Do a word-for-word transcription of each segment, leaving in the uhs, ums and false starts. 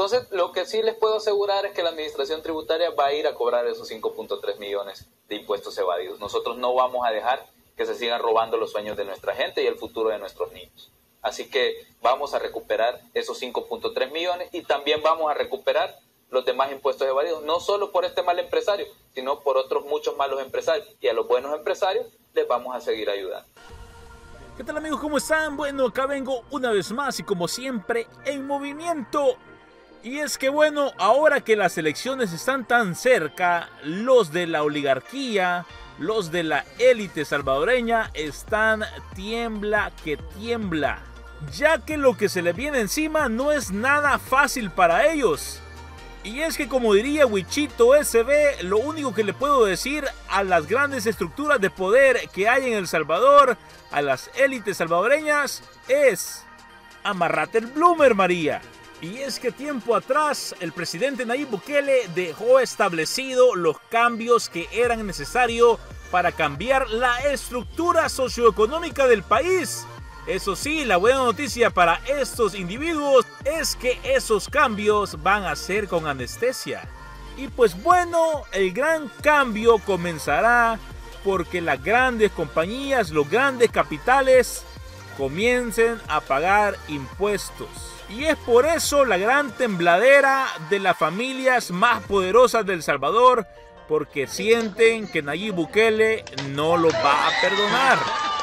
Entonces, lo que sí les puedo asegurar es que la administración tributaria va a ir a cobrar esos cinco punto tres millones de impuestos evadidos. Nosotros no vamos a dejar que se sigan robando los sueños de nuestra gente y el futuro de nuestros niños. Así que vamos a recuperar esos cinco punto tres millones y también vamos a recuperar los demás impuestos evadidos, no solo por este mal empresario, sino por otros muchos malos empresarios. Y a los buenos empresarios les vamos a seguir ayudando. ¿Qué tal, amigos? ¿Cómo están? Bueno, acá vengo una vez más y como siempre en movimiento. Y es que bueno, ahora que las elecciones están tan cerca, los de la oligarquía, los de la élite salvadoreña están tiembla que tiembla, ya que lo que se les viene encima no es nada fácil para ellos. Y es que, como diría Wichito S B, lo único que le puedo decir a las grandes estructuras de poder que hay en El Salvador, a las élites salvadoreñas, es: amarrate el bloomer, María. Y es que tiempo atrás el presidente Nayib Bukele dejó establecido los cambios que eran necesarios para cambiar la estructura socioeconómica del país. Eso sí, la buena noticia para estos individuos es que esos cambios van a ser con anestesia. Y pues bueno, el gran cambio comenzará porque las grandes compañías, los grandes capitales, comiencen a pagar impuestos. Y es por eso la gran tembladera de las familias más poderosas de El Salvador, porque sienten que Nayib Bukele no los va a perdonar.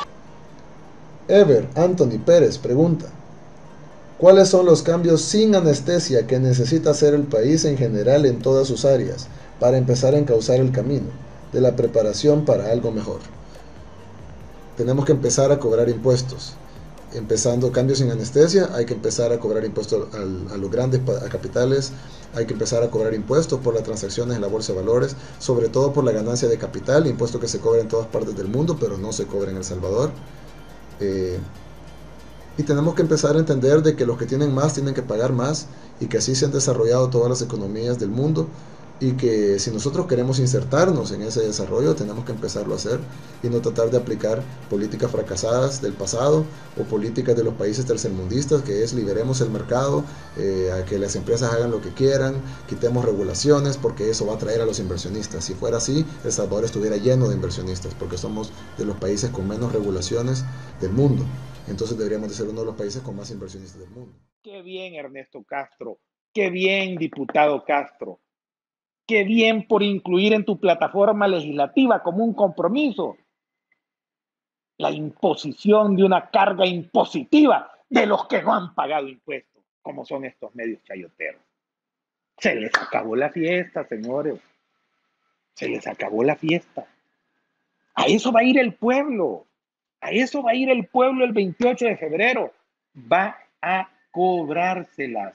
Ever Anthony Pérez pregunta: ¿cuáles son los cambios sin anestesia que necesita hacer el país en general en todas sus áreas para empezar a encauzar el camino de la preparación para algo mejor? Tenemos que empezar a cobrar impuestos. Empezando cambios sin anestesia, hay que empezar a cobrar impuestos al, a los grandes a capitales, hay que empezar a cobrar impuestos por las transacciones en la bolsa de valores, sobre todo por la ganancia de capital, impuesto que se cobra en todas partes del mundo, pero no se cobra en El Salvador. Eh, y tenemos que empezar a entender de que los que tienen más tienen que pagar más, y que así se han desarrollado todas las economías del mundo, y que si nosotros queremos insertarnos en ese desarrollo tenemos que empezarlo a hacer y no tratar de aplicar políticas fracasadas del pasado o políticas de los países tercermundistas, que es: liberemos el mercado, eh, a que las empresas hagan lo que quieran, quitemos regulaciones porque eso va a atraer a los inversionistas. Si fuera así, El Salvador estuviera lleno de inversionistas, porque somos de los países con menos regulaciones del mundo. Entonces deberíamos de ser uno de los países con más inversionistas del mundo. Qué bien, Ernesto Castro. Qué bien, diputado Castro. Qué bien por incluir en tu plataforma legislativa como un compromiso la imposición de una carga impositiva de los que no han pagado impuestos, como son estos medios chayoteros. Se les acabó la fiesta, señores. Se les acabó la fiesta. A eso va a ir el pueblo. A eso va a ir el pueblo el veintiocho de febrero. Va a cobrárselas.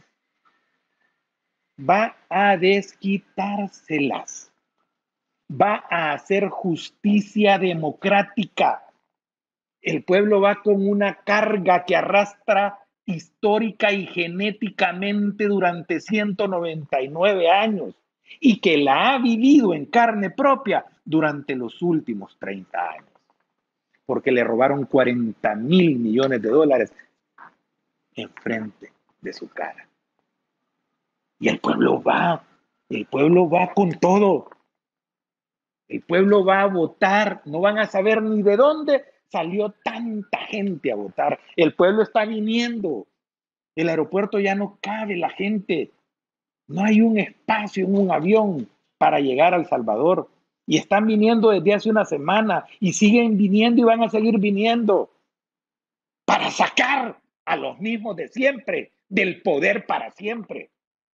Va a desquitárselas. Va a hacer justicia democrática. El pueblo va con una carga que arrastra histórica y genéticamente durante ciento noventa y nueve años y que la ha vivido en carne propia durante los últimos treinta años, porque le robaron cuarenta mil millones de dólares enfrente de su cara. Y el pueblo va, el pueblo va con todo. El pueblo va a votar, no van a saber ni de dónde salió tanta gente a votar. El pueblo está viniendo. El aeropuerto ya no cabe la gente. No hay un espacio en un avión para llegar a El Salvador. Y están viniendo desde hace una semana y siguen viniendo y van a seguir viniendo para sacar a los mismos de siempre del poder para siempre.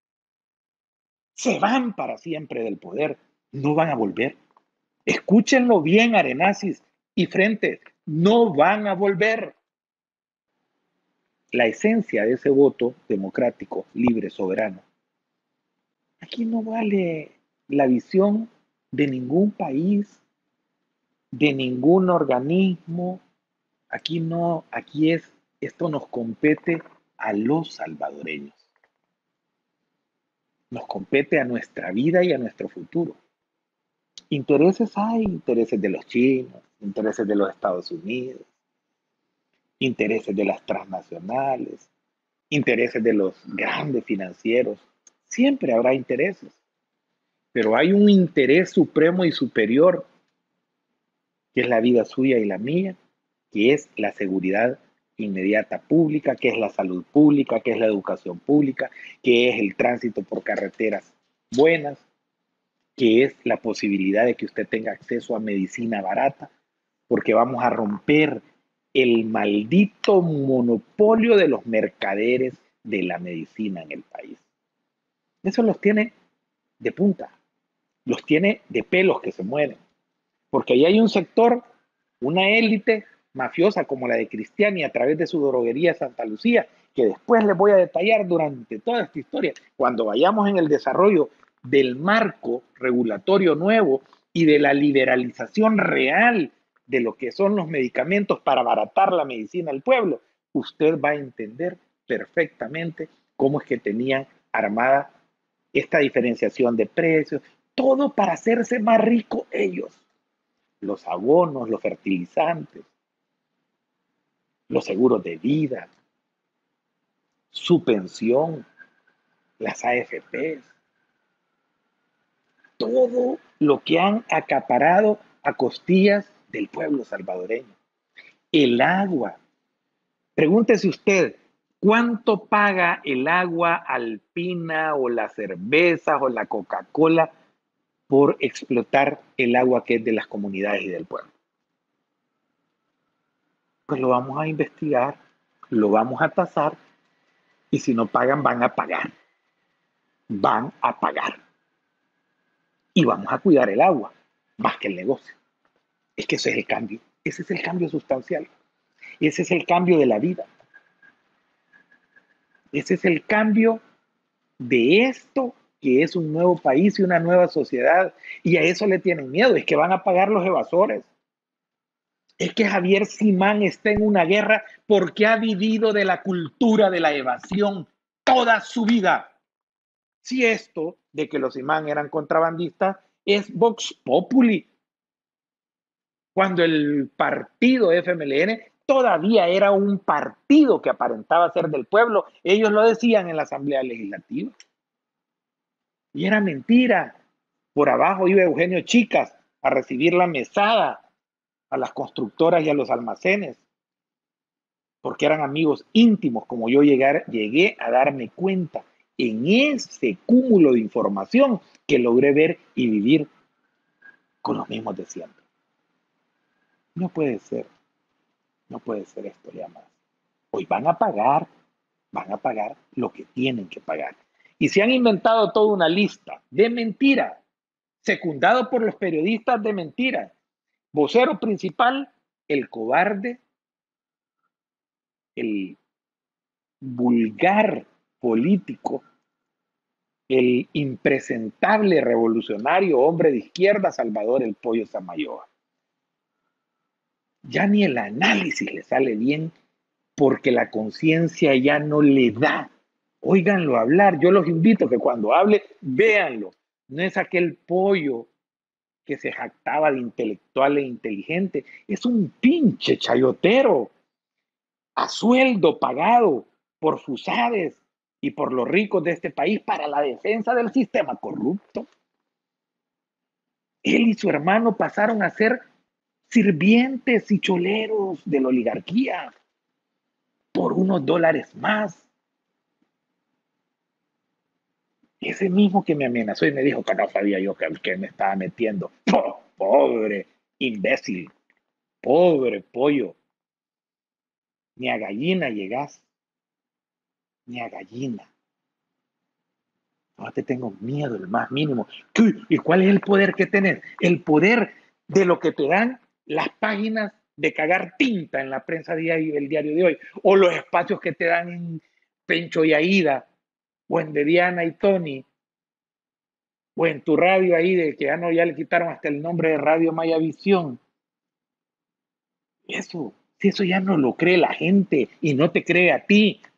Se van para siempre del poder, no van a volver. Escúchenlo bien, Arenazis y Frente, no van a volver. La esencia de ese voto democrático, libre, soberano. Aquí no vale la visión de ningún país, de ningún organismo. Aquí no, aquí es, esto nos compete a los salvadoreños. Nos compete a nuestra vida y a nuestro futuro. Intereses hay, intereses de los chinos, intereses de los Estados Unidos, intereses de las transnacionales, intereses de los grandes financieros Siempre habrá intereses, pero hay un interés supremo y superior, que es la vida suya y la mía, que es la seguridad inmediata pública, que es la salud pública, que es la educación pública, que es el tránsito por carreteras buenas, que es la posibilidad de que usted tenga acceso a medicina barata, porque vamos a romper el maldito monopolio de los mercaderes de la medicina en el país. Eso los tiene de punta, los tiene de pelos que se mueren, porque ahí hay un sector, una élite mafiosa como la de Cristiani a través de su droguería Santa Lucía, que después les voy a detallar durante toda esta historia, cuando vayamos en el desarrollo del marco regulatorio nuevo y de la liberalización real de lo que son los medicamentos para abaratar la medicina al pueblo, usted va a entender perfectamente cómo es que tenían armada esta diferenciación de precios, todo para hacerse más ricos ellos. Los abonos, los fertilizantes, los seguros de vida, su pensión, las A F Pes, todo lo que han acaparado a costillas del pueblo salvadoreño. El agua. Pregúntese usted, ¿cuánto paga el agua alpina o la cerveza o la Coca-Cola por explotar el agua que es de las comunidades y del pueblo? Pues lo vamos a investigar, lo vamos a tasar, y si no pagan, van a pagar. Van a pagar. Y vamos a cuidar el agua, más que el negocio. Es que ese es el cambio. Ese es el cambio sustancial. Ese es el cambio de la vida. Ese es el cambio de esto que es un nuevo país y una nueva sociedad. Y a eso le tienen miedo. Es que van a pagar los evasores. Es que Javier Simán está en una guerra porque ha vivido de la cultura de la evasión toda su vida. Si esto de que los Simán eran contrabandistas es Vox Populi, cuando el partido F M L N todavía era un partido que aparentaba ser del pueblo, ellos lo decían en la Asamblea Legislativa. Y era mentira. Por abajo iba Eugenio Chicas a recibir la mesada a las constructoras y a los almacenes, porque eran amigos íntimos, como yo llegar, llegué a darme cuenta en ese cúmulo de información que logré ver y vivir con los mismos de siempre. No puede ser, no puede ser esto ya más. Hoy van a pagar, van a pagar lo que tienen que pagar. Y se han inventado toda una lista de mentiras, secundado por los periodistas de mentiras. Vocero principal, el cobarde, el vulgar político, el impresentable revolucionario, hombre de izquierda, Salvador el Pollo Samayoa. Ya ni el análisis le sale bien porque la conciencia ya no le da. Óiganlo hablar, yo los invito a que cuando hable, véanlo. No es aquel pollo que se jactaba de intelectual e inteligente, es un pinche chayotero, a sueldo pagado por Fusades y por los ricos de este país para la defensa del sistema corrupto. Él y su hermano pasaron a ser sirvientes y choleros de la oligarquía por unos dólares más. Ese mismo que me amenazó y me dijo que no sabía yo que, que me estaba metiendo. ¡Oh, pobre imbécil! Pobre pollo. Ni a gallina llegás. Ni a gallina. No te tengo miedo, el más mínimo. ¿Qué? ¿Y cuál es el poder que tenés? El poder de lo que te dan las páginas de cagar tinta en la prensa diario, el diario de hoy, o los espacios que te dan en Pencho y Aida, o en de Diana y Tony, o en tu radio ahí, de que ya no, ya le quitaron hasta el nombre de Radio Mayavisión. Eso, si eso ya no lo cree la gente y no te cree a ti,